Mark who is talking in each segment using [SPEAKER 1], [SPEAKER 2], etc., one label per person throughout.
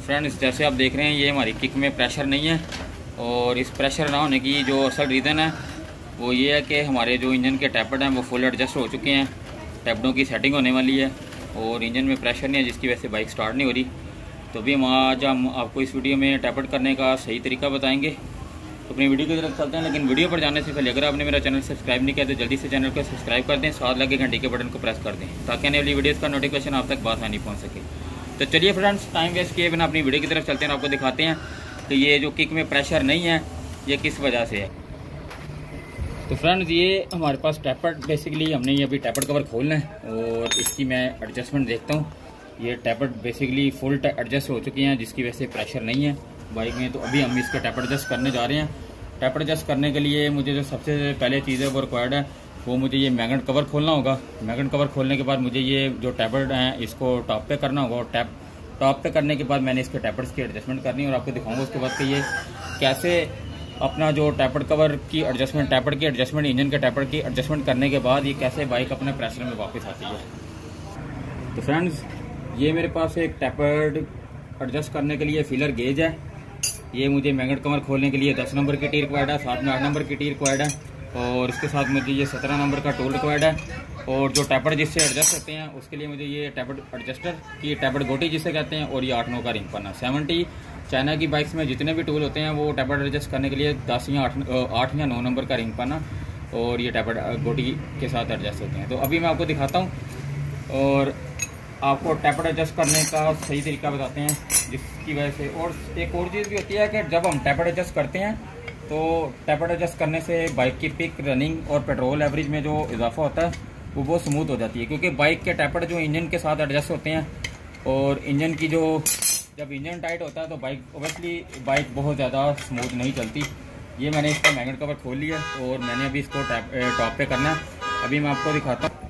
[SPEAKER 1] Friends, जैसे आप देख रहे हैं ये हमारी किक में प्रेशर नहीं है। और इस प्रेशर ना होने की जो असल रीज़न है वो ये है कि हमारे जो इंजन के टैपड हैं वो फुल एडजस्ट हो चुके हैं। टैपडों की सेटिंग होने वाली है और इंजन में प्रेशर नहीं है, जिसकी वजह से बाइक स्टार्ट नहीं हो रही। तो अभी हम आपको इस वीडियो में टैपड करने का सही तरीका बताएंगे। तो अपनी वीडियो की तरफ चलते हैं, लेकिन वीडियो पर जाने से पहले अगर आपने मेरा चैनल सब्सक्राइब नहीं किया तो जल्दी से चैनल को सब्सक्राइब कर दें, साथ लगे घंटे के बटन को प्रेस कर दें ताकि आने वाली वीडियोज़ का नोटिफिकेशन आप तक बासानी पहुँच सके। तो चलिए फ्रेंड्स, टाइम वेस्ट किए बिना अपनी वीडियो की तरफ चलते हैं और आपको दिखाते हैं कि ये जो किक में प्रेशर नहीं है ये किस वजह से है। तो फ्रेंड्स, ये हमारे पास टैपड बेसिकली हमने ये अभी टैपड कवर खोलना है और इसकी मैं एडजस्टमेंट देखता हूँ। ये टैपड बेसिकली फुल एडजस्ट हो चुकी हैं, जिसकी वजह से प्रेशर नहीं है बाइक में। तो अभी हम इसके टैपड एडजस्ट करने जा रहे हैं। टैपड एडजस्ट करने के लिए मुझे जो सबसे पहले चीज़ है वो रिक्वायर्ड है वो मुझे ये मैग्नेट कवर खोलना होगा। मैग्नेट कवर खोलने के बाद मुझे ये जो टैपड हैं इसको टॉप पे करना होगा और टॉप पे करने के बाद मैंने इसके टैपड्स की एडजस्टमेंट करनी है और आपको दिखाऊंगा उसके बाद कि ये कैसे अपना जो टैपड कवर की एडजस्टमेंट, टैपड की एडजस्टमेंट, इंजन के टैपड की एडजस्टमेंट करने के बाद ये कैसे बाइक अपने प्रेशर में वापस आती है। तो फ्रेंड्स, ये मेरे पास एक टैपड एडजस्ट करने के लिए फीलर गेज है। ये मुझे मैग्नेट कवर खोलने के लिए 10 नंबर की टी रिक्वायर्ड है, साथ में 8 नंबर की टी रिक्वायर्ड है और इसके साथ मुझे ये 17 नंबर का टूल रिक्वायर्ड है। और जो टैपड जिससे एडजस्ट होते हैं उसके लिए मुझे ये टैपड एडजस्टर की टैपड गोटी जिसे कहते हैं और ये 8-9 का रिंग पन्ना। 70 चाइना की बाइक्स में जितने भी टूल होते हैं वो टैपड एडजस्ट करने के लिए 8 या 9 नंबर का रिंग पन्ना और ये टैपड गोटी के साथ एडजस्ट होते हैं। तो अभी मैं आपको दिखाता हूँ और आपको टैपड एडजस्ट करने का सही तरीका बताते हैं, जिसकी वजह से। और एक और चीज़ भी होती है कि जब हम टैपड एडजस्ट करते हैं तो टैपड एडजस्ट करने से बाइक की पिक, रनिंग और पेट्रोल एवरेज में जो इजाफा होता है वो बहुत स्मूथ हो जाती है, क्योंकि बाइक के टैपड जो इंजन के साथ एडजस्ट होते हैं और इंजन की जो जब इंजन टाइट होता है तो बाइक ओबियसली बाइक बहुत ज़्यादा स्मूथ नहीं चलती। ये मैंने इसका मैग्नेट कवर खोल लिया और मैंने अभी इसको टॉप पे करना है। अभी मैं आपको दिखाता हूँ।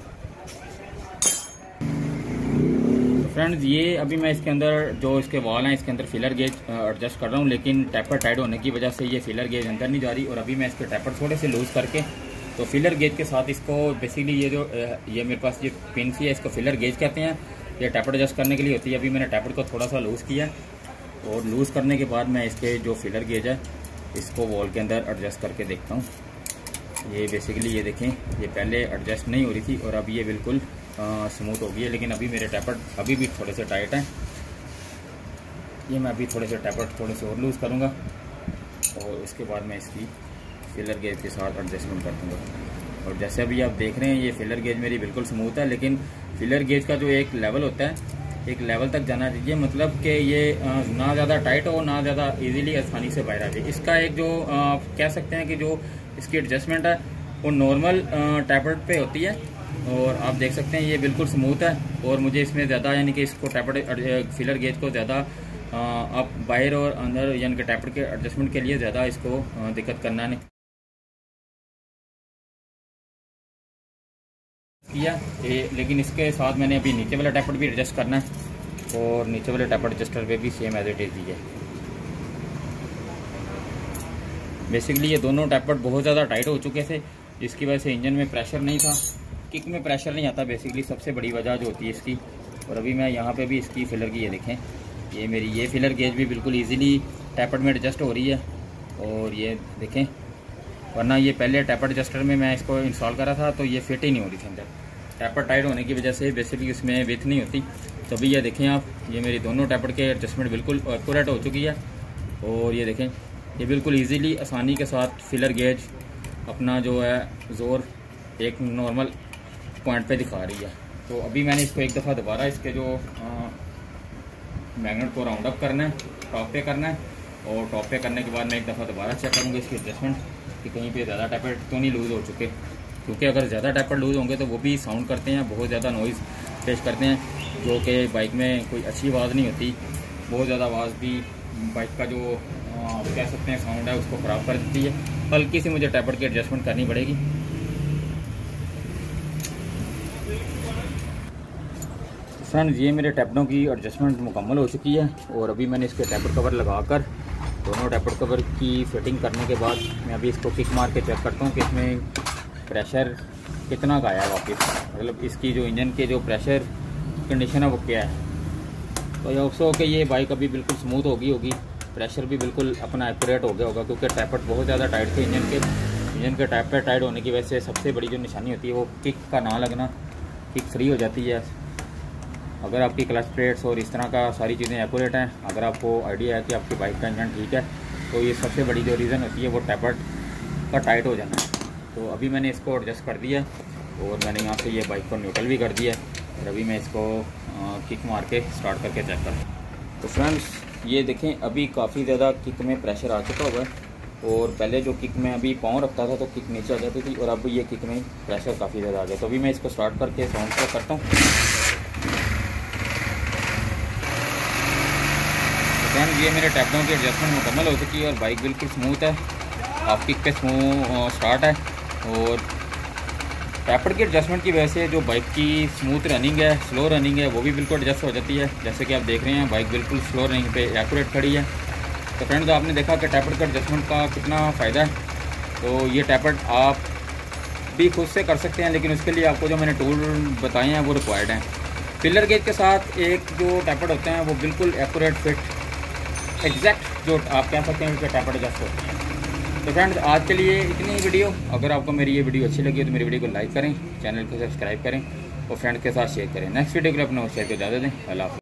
[SPEAKER 1] फ्रेंड्स, ये अभी मैं इसके अंदर जो इसके वॉल हैं इसके अंदर फिलर गेज एडजस्ट कर रहा हूँ, लेकिन टैपर टाइट होने की वजह से ये फिलर गेज अंदर नहीं जा रही। और अभी मैं इसके टैपर थोड़े से लूज़ करके तो फिलर गेज के साथ इसको बेसिकली ये मेरे पास ये पिन सी है, इसको फिलर गेज कहते हैं। ये टैपर एडजस्ट करने के लिए होती है। अभी मैंने टैपर को थोड़ा सा लूज़ किया और लूज़ करने के बाद मैं इसके जो फिलर गेज है इसको वॉल के अंदर एडजस्ट करके देखता हूँ। ये बेसिकली ये देखें, ये पहले एडजस्ट नहीं हो रही थी और अब ये बिल्कुल स्मूथ हो गई है, लेकिन अभी मेरे टैपर अभी भी थोड़े से टाइट हैं। ये मैं अभी थोड़े से टैपर थोड़े से और लूज़ करूँगा और उसके बाद मैं इसकी फिलर गेज के साथ एडजस्टमेंट कर दूँगा। और जैसे अभी आप देख रहे हैं ये फिलर गेज मेरी बिल्कुल स्मूथ है, लेकिन फिलर गेज का जो एक लेवल होता है, एक लेवल तक जाना चाहिए, मतलब कि ये ना ज़्यादा टाइट हो ना ज़्यादा इजीली आसानी से बाहर आ जाए। इसका एक जो कह सकते हैं कि जो इसकी एडजस्टमेंट है वो नॉर्मल टैपड पे होती है और आप देख सकते हैं ये बिल्कुल स्मूथ है। और मुझे इसमें ज़्यादा यानी कि इसको टैपड फिलर गेज को ज़्यादा आप बाहर और अंदर यानी कि टैपड के एडजस्टमेंट के लिए ज़्यादा इसको दिक्कत करना नहीं किया। लेकिन इसके साथ मैंने अभी नीचे वाला टैपड भी एडजस्ट करना है और नीचे वाले टैपड एडजस्टर पे भी सेम एज इट इज़ दी है। बेसिकली ये दोनों टैपड बहुत ज़्यादा टाइट हो चुके थे, जिसकी वजह से इंजन में प्रेशर नहीं था, किक में प्रेशर नहीं आता, बेसिकली सबसे बड़ी वजह जो होती है इसकी। और अभी मैं यहाँ पे भी इसकी फिलर की ये देखें, ये मेरी ये फिलर गेज भी बिल्कुल इजीली टैपड में एडजस्ट हो रही है। और ये देखें, वरना ये पहले टैपड एडजस्टर में मैं इसको इंस्टॉल करा था तो ये फिट ही नहीं हो रही थी अंदर। टैपड टाइट होने की वजह से बेसिकली इसमें विथ नहीं होती। तो अभी ये देखें आप, ये मेरी दोनों टैपड के एडजस्टमेंट बिल्कुल एक्यूरेट हो चुकी है। और ये देखें, ये बिल्कुल ईजीली आसानी के साथ फिलर गेज अपना जो है ज़ोर एक नॉर्मल पॉइंट पे दिखा रही है। तो अभी मैंने इसको एक दफ़ा दोबारा इसके जो मैग्नेट को राउंड अप करना है, टॉप पे करना है और टॉप पे करने के बाद मैं एक दफ़ा दोबारा चेक करूँगा इसकी एडजस्टमेंट कि कहीं पे ज़्यादा टैपड तो नहीं लूज़ हो चुके, क्योंकि अगर ज़्यादा टैपड लूज़ होंगे तो वो भी साउंड करते हैं, बहुत ज़्यादा नॉइज़ पेश करते हैं, जो कि बाइक में कोई अच्छी आवाज़ नहीं होती। बहुत ज़्यादा आवाज़ भी बाइक का जो कह सकते हैं साउंड है उसको ख़राब कर देती है। हल्की सी मुझे टैपड की एडजस्टमेंट करनी पड़ेगी। फ्रेंड्स, ये मेरे टैपडों की एडजस्टमेंट मुकम्मल हो चुकी है और अभी मैंने इसके टैपड कवर लगाकर दोनों टैपड कवर की फिटिंग करने के बाद मैं अभी इसको किक मार के चेक करता हूँ कि इसमें प्रेशर कितना का आया वापस, मतलब इसकी जो इंजन के जो प्रेशर कंडीशन है वो क्या है। तो ये अफसोस कि ये बाइक अभी बिल्कुल स्मूथ होगी, प्रेशर भी बिल्कुल अपना एक्यूरेट हो गया होगा, क्योंकि टैपट बहुत ज़्यादा टाइट थे इंजन के टैपट टाइट होने की वजह से सबसे बड़ी जो निशानी होती है वो किक का ना लगना, किक फ्री हो जाती है। अगर आपकी क्लच प्लेट्स और इस तरह का सारी चीज़ें एक्यूरेट हैं, अगर आपको आइडिया है कि आपकी बाइक का इंजन ठीक है, तो ये सबसे बड़ी जो रीज़न होती है वो टैपट का टाइट हो जाना है। तो अभी मैंने इसको एडजस्ट कर दिया और मैंने यहाँ से ये बाइक को न्यूट्रल भी कर दिया और अभी मैं इसको किक मार के स्टार्ट करके चेक करता हूँ। तो फ्रेंड्स ये देखें, अभी काफ़ी ज़्यादा किक में प्रेशर आ चुका हुआ है, और पहले जो किक में अभी पाँव रखता था तो किक नीचे आ जाती थी, और अब ये किक में प्रेशर काफ़ी ज़्यादा आ गया। तो अभी मैं इसको स्टार्ट करके साउंड चेक करता हूँ। फ्रेंड्स ये मेरे टैपडों की एडजस्टमेंट मुकम्मल हो चुकी है और बाइक बिल्कुल स्मूथ है, हाफ किक पे स्टार्ट है, और टैपड की एडजस्टमेंट की वजह से जो बाइक की स्मूथ रनिंग है, स्लो रनिंग है, वो भी बिल्कुल एडजस्ट हो जाती है। जैसे कि आप देख रहे हैं बाइक बिल्कुल स्लो रनिंग पे एक्यूरेट खड़ी है। तो फ्रेंड्स आपने देखा कि टैपड का एडजस्टमेंट का कितना फ़ायदा है। तो ये टैपड आप भी खुद से कर सकते हैं, लेकिन उसके लिए आपको जो मैंने टूल बताए हैं वो रिक्वायर्ड हैं। फिलर गेज के साथ एक जो टैपड होते हैं वो बिल्कुल एक्यूरेट फिट एग्जैक्ट जो आप कह सकते हैं उसके टैपड एडजस्ट होते हैं। तो फ्रेंड्स आज के लिए इतनी ही वीडियो। अगर आपको मेरी ये वीडियो अच्छी लगी तो मेरी वीडियो को लाइक करें, चैनल को सब्सक्राइब करें और फ्रेंड्स के साथ शेयर करें। नेक्स्ट वीडियो के लिए अपना शेयर को इजाज़त दें। अल्लाह हाफ़िज़।